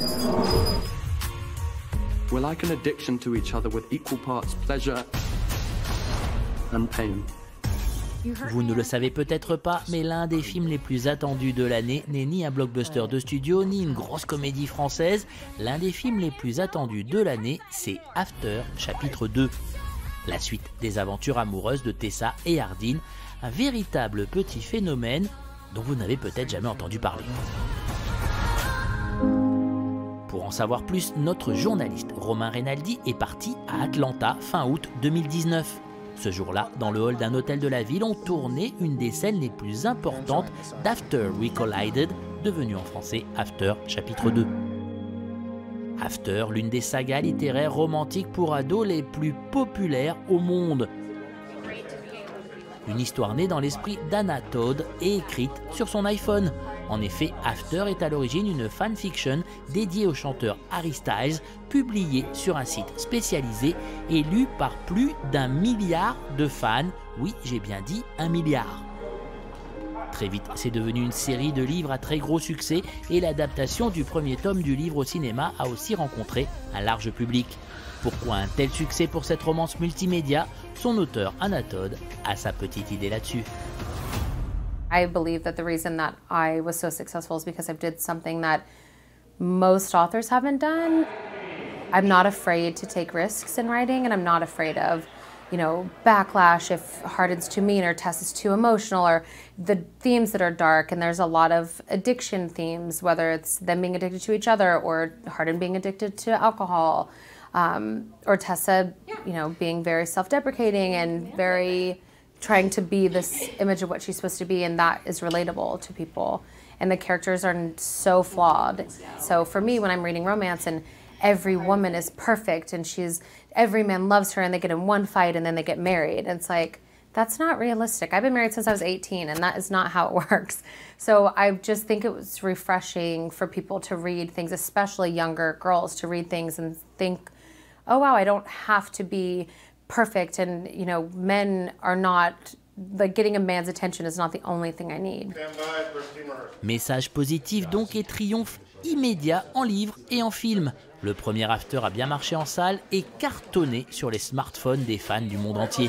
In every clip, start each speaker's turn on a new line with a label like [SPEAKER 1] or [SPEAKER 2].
[SPEAKER 1] We're like an addiction to each other with equal parts pleasure and pain.
[SPEAKER 2] Vous ne le savez peut-être pas, mais l'un des films les plus attendus de l'année n'est ni un blockbuster de studio, ni une grosse comédie française. L'un des films les plus attendus de l'année, c'est After, chapitre 2. La suite des aventures amoureuses de Tessa et Hardin, un véritable petit phénomène dont vous n'avez peut-être jamais entendu parler. Pour en savoir plus, notre journaliste Romain Reynaldi est parti à Atlanta fin août 2019. Ce jour-là, dans le hall d'un hôtel de la ville, on tournait une des scènes les plus importantes d'After We Collided, devenu en français After chapitre 2. After, l'une des sagas littéraires romantiques pour ados les plus populaires au monde. Une histoire née dans l'esprit d'Anna Todd et écrite sur son iPhone. En effet, After est à l'origine une fanfiction dédiée au chanteur Harry Styles, publiée sur un site spécialisé et lue par plus d'1 milliard de fans. Oui, j'ai bien dit 1 milliard. Très vite, c'est devenu une série de livres à très gros succès et l'adaptation du premier tome du livre au cinéma a aussi rencontré un large public. Pourquoi un tel succès pour cette romance multimédia? Son auteur, Anna Todd, a sa petite idée là-dessus.
[SPEAKER 3] I believe that the reason that I was so successful is because I did something that most authors haven't done. I'm not afraid to take risks in writing, and I'm not afraid of, backlash if Hardin's too mean or Tess is too emotional or the themes that are dark. And there's a lot of addiction themes, whether it's them being addicted to each other or Hardin being addicted to alcohol, or Tessa, being very self-deprecating and very trying to be this image of what she's supposed to be, and that is relatable to people. And the characters are so flawed. So for me, when I'm reading romance and every woman is perfect and every man loves her and they get in one fight and then they get married, and it's like, that's not realistic. I've been married since I was 18 and that is not how it works. So I just think it was refreshing for people to read things, especially younger girls, to read things and think, oh wow, I don't have to be perfect, and men are not, like, getting a man's attention is not the only thing I need.
[SPEAKER 2] Message positif donc et triomphe immédiat en livre et en film. Le premier After a bien marché en salle et cartonné sur les smartphones des fans du monde entier.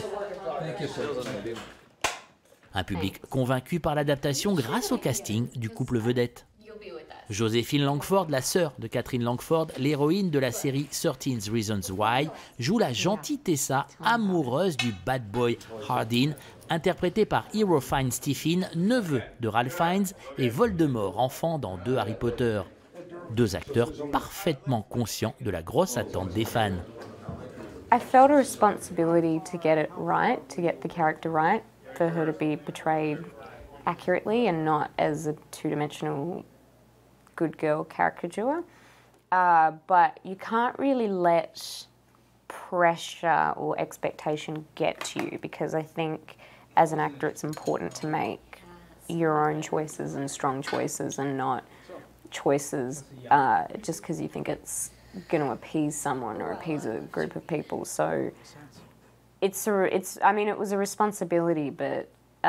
[SPEAKER 2] Un public convaincu par l'adaptation grâce au casting du couple vedette. Joséphine Langford, la sœur de Catherine Langford, l'héroïne de la série 13 Reasons Why, joue la gentille Tessa, amoureuse du bad boy Hardin, interprétée par Hero Fiennes Stephen, neveu de Ralph Fiennes, et Voldemort, enfant dans 2 Harry Potter. 2 acteurs parfaitement conscients de la grosse attente des fans.
[SPEAKER 4] I felt a responsibility to get it right, to get the character right, for her to be portrayed accurately and not as a two-dimensional good girl caricature. But you can't really let pressure or expectation get to you, because I think as an actor it's important to make your own choices and strong choices, and not choices just because you think it's going to appease someone or appease a group of people. So it was a responsibility, but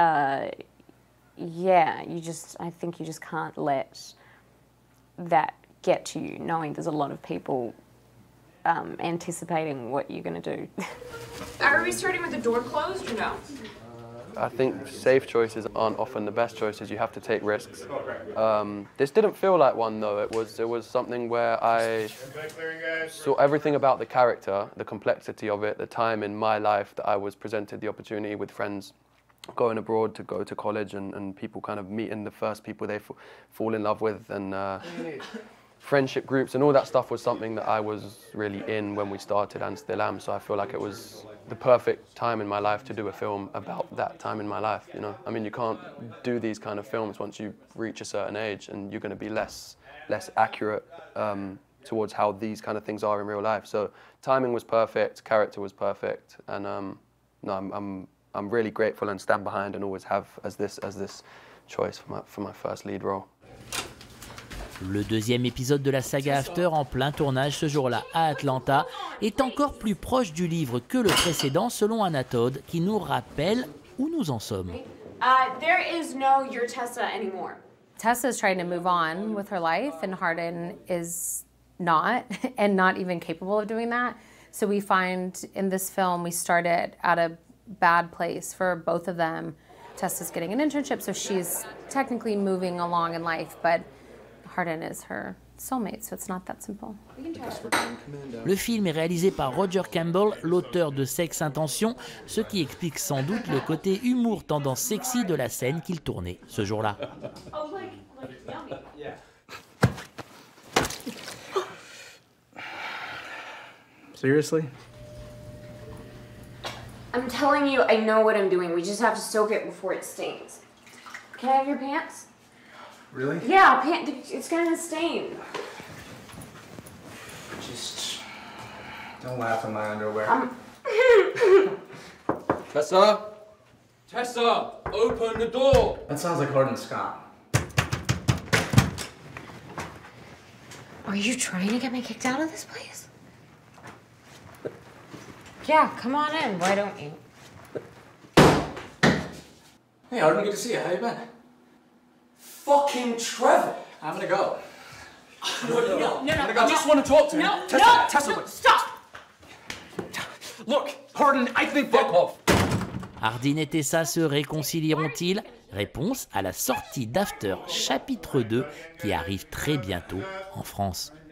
[SPEAKER 4] yeah, I think you just can't let that get to you, knowing there's a lot of people anticipating what you're going to do.
[SPEAKER 5] Are we starting with the door closed or no?
[SPEAKER 1] I think safe choices aren't often the best choices. You have to take risks. This didn't feel like one though. It was something where I saw everything about the character, the complexity of it, the time in my life that I was presented the opportunity with friends going abroad to go to college, and people kind of meeting the first people they fall in love with, and friendship groups and all that stuff was something that I was really in when we started and still am. So I feel like it was the perfect time in my life to do a film about that time in my life, I mean, you can't do these kind of films once you reach a certain age, and you're going to be less accurate towards how these kind of things are in real life. So timing was perfect, character was perfect, and no, I'm really grateful and stand behind and always have as this choice for my first lead role.
[SPEAKER 2] Le deuxième épisode de la saga After, en plein tournage ce jour-là à Atlanta, est encore plus proche du livre que le précédent, selon Anna Todd, qui nous rappelle où nous en sommes.
[SPEAKER 5] There is no your Tessa anymore.
[SPEAKER 3] Tessa is trying to move on with her life, and Hardin is not and not even capable of doing that. So we find in this film, we started at a bad place for both of them. Tessa's getting an internship, so she's technically moving along in life, but Hardin is her soulmate, so it's not that simple.
[SPEAKER 2] Le film est réalisé par Roger Campbell, l'auteur de Sex Intention, ce qui explique sans doute le côté humour tendance sexy de la scène qu'il tournait ce jour-là.
[SPEAKER 6] Seriously?
[SPEAKER 4] I'm telling you, I know what I'm doing. We just have to soak it before it stains. Can I have your pants?
[SPEAKER 6] Really?
[SPEAKER 4] Yeah, it's gonna stain.
[SPEAKER 6] Just don't laugh at my underwear.
[SPEAKER 1] Tessa? Tessa, open the door!
[SPEAKER 6] That sounds like Hardin Scott.
[SPEAKER 3] Are you trying to get me kicked out of this place?
[SPEAKER 4] Yeah, come on in. Why don't you?
[SPEAKER 6] Hey, Hardin, good to see you. How you been?
[SPEAKER 7] Fucking Trevor!
[SPEAKER 6] I'm gonna go.
[SPEAKER 7] No, I just want to talk to him. Tessa, wait.
[SPEAKER 5] Stop!
[SPEAKER 7] Look, Hardin, I think fuck off.
[SPEAKER 2] Hardin et Tessa se réconcilieront-ils? Réponse à la sortie d'After chapitre 2 qui arrive très bientôt en France.